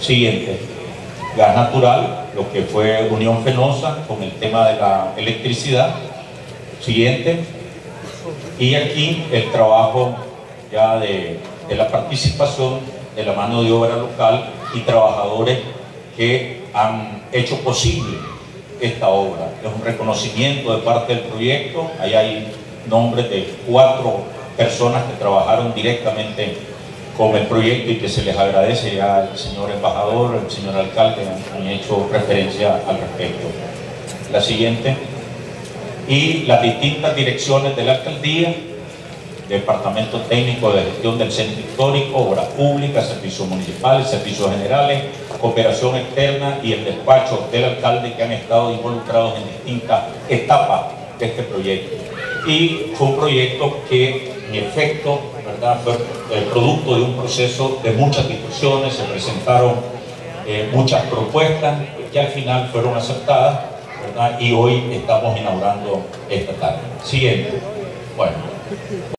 Siguiente, gas natural, lo que fue Unión Fenosa con el tema de la electricidad. Siguiente, y aquí el trabajo ya de la participación de la mano de obra local y trabajadores que han hecho posible esta obra. Es un reconocimiento de parte del proyecto. Ahí hay nombres de 4 personas que trabajaron directamente con el proyecto y que se les agradece. Ya el señor embajador, el señor alcalde han hecho referencia al respecto. La siguiente. Y las distintas direcciones de la alcaldía, Departamento Técnico de Gestión del Centro Histórico, Obras Públicas, Servicios Municipales, Servicios Generales, Cooperación Externa y el despacho del alcalde, que han estado involucrados en distintas etapas de este proyecto. Y fue un proyecto que, en efecto, ¿verdad?, fue el producto de un proceso de muchas discusiones. Se presentaron muchas propuestas que al final fueron aceptadas, ¿verdad?, y hoy estamos inaugurando esta tarde. Siguiente. Bueno.